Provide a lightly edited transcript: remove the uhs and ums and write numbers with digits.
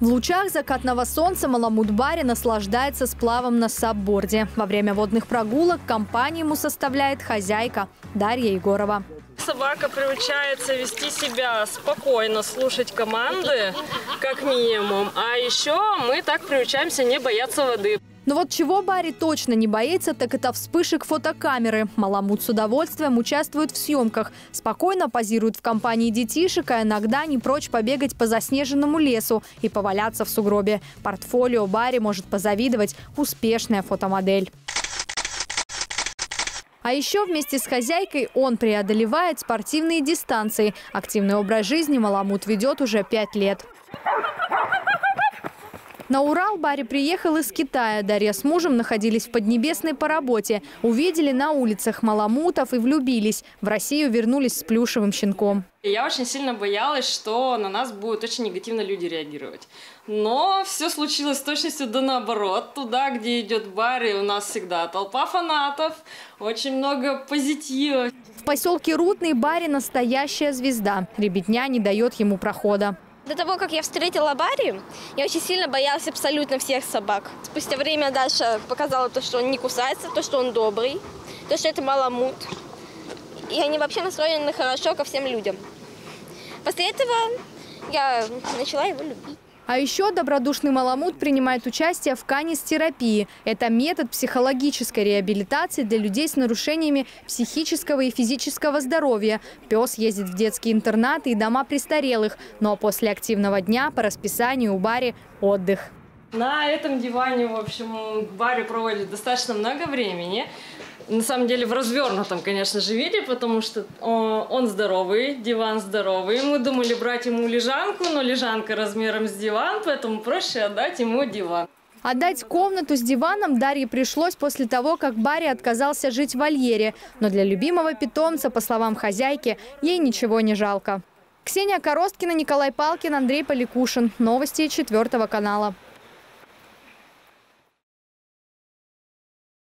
лучах закатного солнца Маламут Бари наслаждается сплавом на сабборде. Во время водных прогулок компанию ему составляет хозяйка Дарья Егорова. Собака приучается вести себя спокойно, слушать команды, как минимум. А еще мы так приучаемся не бояться воды. Но вот чего Бари точно не боится, так это вспышек фотокамеры. Маламут с удовольствием участвует в съемках. Спокойно позирует в компании детишек, а иногда не прочь побегать по заснеженному лесу и поваляться в сугробе. Портфолио Бари может позавидовать успешная фотомодель. А еще вместе с хозяйкой он преодолевает спортивные дистанции. Активный образ жизни Маламут ведет уже 5 лет. На Урал Бари приехал из Китая. Дарья с мужем находились в Поднебесной по работе. Увидели на улицах маламутов и влюбились. В Россию вернулись с плюшевым щенком. Я очень сильно боялась, что на нас будут очень негативно люди реагировать. Но все случилось с точностью да наоборот. Туда, где идет Бари, у нас всегда толпа фанатов, очень много позитива. В поселке Рудный Бари настоящая звезда. Ребятня не дает ему прохода. До того, как я встретила Бари, я очень сильно боялась абсолютно всех собак. Спустя время Даша показала то, что он не кусается, то, что он добрый, то, что это маламут. И они вообще настроены хорошо ко всем людям. После этого я начала его любить. А еще добродушный маламут принимает участие в канистерапии. Это метод психологической реабилитации для людей с нарушениями психического и физического здоровья. Пес ездит в детские интернаты и дома престарелых. Но после активного дня по расписанию у Бари отдых. На этом диване, в общем, Бари проводит достаточно много времени. На самом деле в развернутом, конечно же, виде, потому что он здоровый, диван здоровый. Мы думали брать ему лежанку, но лежанка размером с диван, поэтому проще отдать ему диван. Отдать комнату с диваном Дарье пришлось после того, как Бари отказался жить в вольере. Но для любимого питомца, по словам хозяйки, ей ничего не жалко. Ксения Коросткина, Николай Палкин, Андрей Поликушин. Новости 4 канала.